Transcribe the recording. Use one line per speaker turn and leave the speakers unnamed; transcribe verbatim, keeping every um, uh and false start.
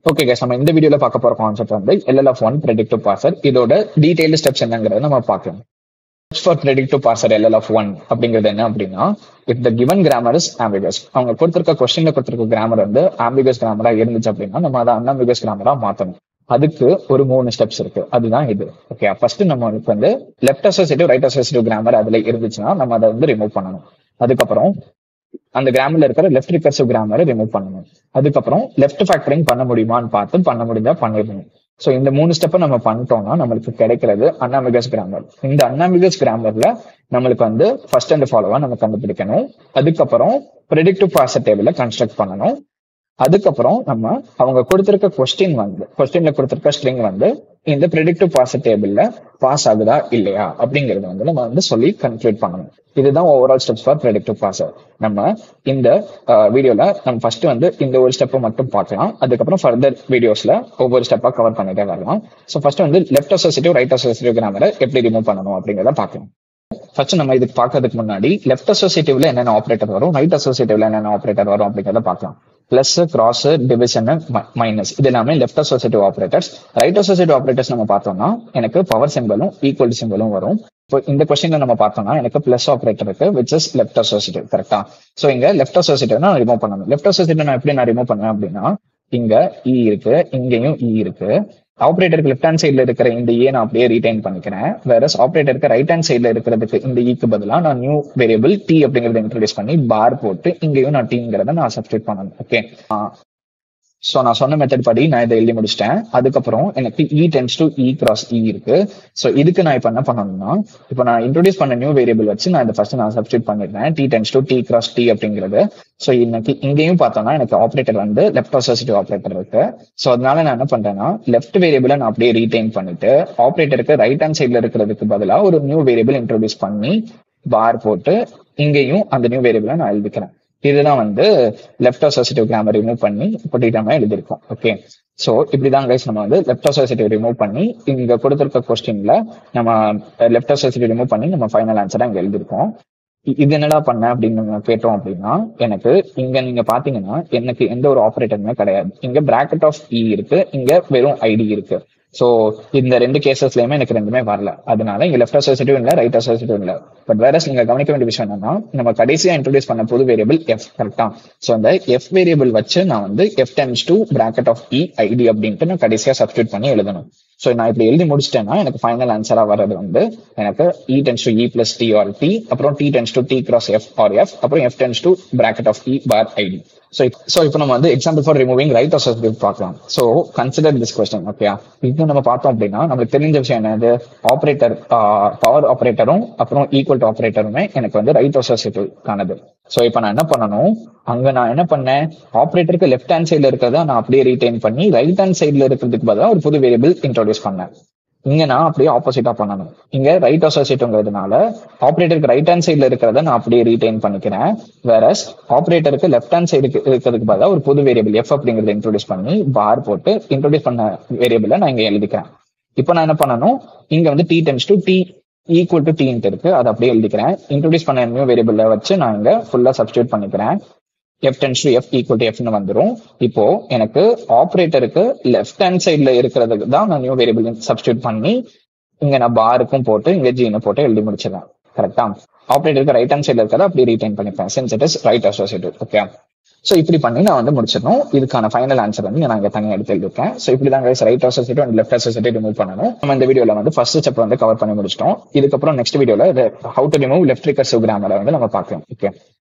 Okay guys, நம்ம இந்த வீடியோல பார்க்க போற கான்செப்ட் வந்து L L F one predictive parser. இதோட டீடைல்டு ஸ்டெப்ஸ் என்னங்கறத நம்ம பார்க்கலாம். Steps for predictive parser L L F one அப்படிங்கிறது என்ன அப்படின்னா, if the given grammar is ambiguous, அவங்க கொடுத்திருக்க கொஸ்டின்ல கொடுத்திருக்க கிராமர் வந்து ambiguous கிராமரா இருந்துச்சு அப்படின்னா நம்ம அதை unambiguous கிராமரா மாத்தணும். அதுக்கு ஒரு மூணு ஸ்டெப்ஸ் இருக்கு. அதுதான் இது. ஓகே, ஃபர்ஸ்ட் நம்ம வந்து left associative right associative grammar அதுல இருந்துச்சுன்னா நம்ம அதை வந்து ரிமூவ் பண்ணணும். அதுக்கப்புறம் அந்த கிராமர்ல இருக்கிற லெஃப்ட் ரிகர்சிவ் கிராமரை ரிமூவ் பண்ணணும். அதுக்கப்புறம் லெஃப்ட் ஃபேக்டரிங் பண்ண முடியுமான்னு பார்த்து பண்ண முடிஞ்சா பண்ணிடணும். ஸோ இந்த மூணு ஸ்டெப்பை நம்ம பண்ணிட்டோம்னா நம்மளுக்கு கிடைக்கிறது அன்ஆம்பிகஸ் கிராமர். இந்த அன்ஆம்பிகஸ் கிராமர்ல நம்மளுக்கு வந்து ஃபர்ஸ்ட் அண்ட் ஃபாலோவா நம்ம கண்டுபிடிக்கணும். அதுக்கப்புறம் ப்ரெடிக்டிவ் பார்சர் டேபிள கன்ஸ்ட்ரக்ட் பண்ணணும். அதுக்கப்புறம் நம்ம அவங்க கொடுத்திருக்க கொஸ்டின் வந்து கொஸ்டின்ல கொடுத்திருக்க ஸ்ட்ரிங் வந்து இந்த ப்ரெடிக்டிவ் பார்சர் டேபிள்ல பாஸ் ஆகுதா இல்லையா அப்படிங்கறது வந்து நம்ம வந்து சொல்லி கன்க்ளூட் பண்ணணும். இதுதான் overall steps for predictive parser. நம்ம இந்த வீடியோல நம்ம ஃபர்ஸ்ட் வந்து இந்த ஒரு ஸ்டெப்பை மட்டும் பார்க்கலாம். அதுக்கப்புறம் ஃபர்தர் வீடியோஸ்ல ஒவ்வொரு ஸ்டெப்பா கவர் பண்ணிட்டே வரலாம். ஸோ ஃபர்ஸ்ட் வந்து லெஃப்ட் அசோசியேட்டிவ் ரைட் அசோசியேட்டிவ் கிராமரை எப்படி ரிமூவ் பண்ணணும் அப்படிங்கிறத பார்க்கலாம். ஃபர்ஸ்ட் நம்ம இதுக்கு பார்க்கறதுக்கு முன்னாடி லெஃப்ட் அசோசியேட்டிவ்ல என்னென்ன ஆப்ரேட்டர் வரும், ரைட் அசோசியேட்டிவ்ல என்னென்ன ஆப்ரேட்டர் வரும் அப்படிங்கிறத பார்க்கலாம். பிளஸ், கிராஸ், டிவிஷன், மைனஸ் இது எல்லாமே left associative operators. Right associative operators நம்ம பார்த்தோம்னா எனக்கு பவர் சிம்பலும் ஈக்குவல் சிம்பலும் வரும். இப்போ இந்த கொஸ்டின்ல நம்ம பார்த்தோம்னா எனக்கு பிளஸ் ஆப்ரேட்டர் இருக்கு விச் இஸ் லெஃப்ட் அசோசியேட்டிவ். கரெக்டா? சோ இங்க லெஃப்ட் அசோசியேட்டிவ் நான் ரிமூவ் பண்ணணும். லெஃப்ட் அசோசியேட்டிவ் நான் எப்படி நான் ரிமூவ் பண்ணுவேன் அப்படின்னா, இங்க இ இருக்கு, இங்கேயும் இ இருக்கு. ஆப்ரேட்டருக்கு லெஃப்ட் ஹேண்ட் சைட்ல இருக்கிற இந்த ஏ நான் அப்படியே ரீடைன் பண்ணிக்கிறேன். வேற ஆப்ரேட்டருக்கு ரைட் ஹேண்ட் சைட்ல இருக்கிறதுக்கு இந்த ஈக்கு பதிலா நான் நியூ வேரியபிள் டி அப்படிங்கறத இன்ட்ரோடியூஸ் பண்ணி பார் போட்டு இங்கேயும் நான் டீங்கிறத நான் சப்ஸ்டிட் பண்ணணும். ஓகே, சோ நான் சொன்ன மெத்தட் படி நான் இதை எழுதி முடிச்சிட்டேன். அதுக்கப்புறம் எனக்கு E tends to E cross E இருக்கு. சோ இதுக்கு நான் இப்ப என்ன பண்ணணும்னா, இப்ப நான் இன்ட்ரோடியூஸ் பண்ண நியூ வேரியபிள் வச்சு நான் இதை ஃபர்ஸ்ட் நான் சப்ஸ்டிட் பண்ணிடுறேன். T tends to T cross T அப்படிங்கிறது. சோ இன்னைக்கு இங்கேயும் பார்த்தோம்னா எனக்கு ஆப்ரேட்டர் வந்து லெஃப்ட் அசோசியேட்டிவ் ஆப்ரேட்டர் இருக்கு. சோ அதனால நான் என்ன பண்றேன்னா, லெஃப்ட் வேரியபிளை நான் அப்படியே ரீடைன் பண்ணிட்டு ஆப்ரேட்டருக்கு ரைட் ஹேண்ட் சைட்ல இருக்கிறதுக்கு பதிலா ஒரு நியூ வேரியபிள் இன்ட்ரோடியூஸ் பண்ணி பார் போட்டு இங்கேயும் அந்த நியூ வேரியபிளை நான் எழுதிக்கிறேன். இதுதான் வந்து லெஃப்ட் அசோசியேட்டிவ் கிராமர் ரிமூவ் பண்ணி இப்படிட்டாம எழுதிருக்கோம். ஓகே, சோ இப்படிதான் கைஸ் நம்ம வந்து லெஃப்ட் அசோசியேட்டிவ் ரிமூவ் பண்ணி இங்க கொடுத்திருக்க கொஸ்டின்ல நம்ம லெஃப்ட் அசோசியேட்டிவ் ரிமூவ் பண்ணி நம்ம ஃபைனல் ஆன்சரா இங்க எழுதிருக்கோம். இது என்னடா பண்ண அப்படின்னு கேட்டோம் அப்படின்னா, எனக்கு இங்க நீங்க பாத்தீங்கன்னா எனக்கு எந்த ஒரு ஆப்ரேட்டருமே கிடையாது. இங்க பிராக்கெட் ஆஃப் இ இருக்கு, இங்க வெறும் ஐடி இருக்கு. சோ இந்த ரெண்டு கேசஸ்லயுமே எனக்கு ரெண்டுமே வரல. அதனால இங்க லெஃப்ட் அசோசியேட்டிவ் இல்ல, ரைட் அசோசியேட்டிவ் இல்ல. பட் வேற நீங்க கவனிக்க வேண்டிய விஷயம் என்னன்னா, நம்ம கடைசியா இன்ட்ரோடியூஸ் பண்ண புது வேரியபிள் எஃப். கரெக்டா? சோ அந்த எஃப் வேரியபிள் வச்சு நான் வந்து F tends to bracket of E ID அப்படின்ட்டு நான் கடைசியா சப்ஸ்டிட் பண்ணி எழுதணும். சோ நான் இப்படி எழுதி முடிச்சிட்டேன்னா எனக்கு ஃபைனல் ஆன்சரா வர்றது வந்து எனக்கு E tends to E plus T or T, அப்புறம் T tends to T cross F or F, அப்புறம் F tends to bracket of E bar ID. So so இப்போ நம்ம வந்து example for removing right associative பார்க்கலாம். So consider this question. Okay, இது நம்ம பார்த்தோம் அப்படின்னா நமக்கு தெரிஞ்ச விஷயம் என்னது, ஆப்ரேட்டர் பவர் ஆப்ரேட்டரும் அப்புறம் ஈக்குவல் டு ஆப்ரேட்டருமே எனக்கு வந்து ரைட் அசோசியேட்டிவ் ஆனது. சோ இப்போ நான் என்ன பண்ணணும், அங்க நான் என்ன பண்ணேன், ஆப்ரேட்டருக்கு லெஃப்ட் ஹேண்ட் சைட்ல இருக்கிறத நான் அப்படியே ரீடைன் பண்ணி ரைட் ஹேண்ட் சைட்ல இருக்கிறதுக்கு பதிலாக ஒரு புது வேரியபிள் இன்ட்ரோடியூஸ் பண்ணேன். இங்க நான் அப்படியே ஆப்போசிட்டா பண்ணணும். இங்க ரைட் அசோசியேட்டிவ்ங்கிறதுனால ஆப்ரேட்டருக்கு ரைட் ஹேண்ட் சைட்ல இருக்கிறத நான் அப்படியே ரீடைன் பண்ணிக்கிறேன். வேற ஆப்ரேட்டருக்கு லெஃப்ட் ஹேண்ட் சைடு இருக்கிறதுக்கு பதிலாக ஒரு புது வேரியபிள் எஃப் அப்படிங்கறத இன்ட்ரோடியூஸ் பண்ணி பார் போட்டு இன்ட்ரோடியூஸ் பண்ண வேரியபிளை நான் இங்க எழுதிக்கிறேன். இப்போ நான் என்ன பண்ணணும், இங்க வந்து T tends to T equal to T இருக்கு, அதை அப்படியே எழுதிக்கிறேன். இன்ட்ரோடியூஸ் பண்ண நியூ வேரியபிள வச்சு நான் இங்க ஃபுல்லா சப்ஸ்டிட்யூட் பண்ணிக்கிறேன். F tends to F equal to எஃப்னு வந்துடும். இப்போ எனக்கு ஆப்ரேட்டருக்கு லெஃப்ட் ஹேண்ட் சைட்ல இருக்கிறதுக்கு தான் நான் நியூ வேரியபிள் சப்ஸ்டிட்யூட் பண்ணி இங்க நான் பாருக்கும் போட்டு இங்க ஜீனு போட்டு எழுதி முடிச்சிடறேன். கரெக்டா? ஆப்ரேட்டருக்கு ரைட் ஹேண்ட் சைட்ல இருக்கிறத அப்படி ரீடைன் பண்ணிப்பேன் since it is right associative. Okay, so இப்படி பண்ணி நான் வந்து முடிச்சிடணும். இதுக்கான ஃபைனல் ஆன்சர் வந்து நான் இங்க தனியாக எடுத்து எழுதிருக்கேன். சோ இப்படிதான் right associative and left associative remove பண்ணணும். நம்ம இந்த வீடியோல வந்து ஃபர்ஸ்ட் ஸ்டெப் வந்து கவர் பண்ணி முடிச்சிட்டோம். இதுக்கப்புறம் நெக்ஸ்ட் வீடியோல how to remove left recursive கிராமரை வந்து நம்ம பார்க்கலாம். ஓகே.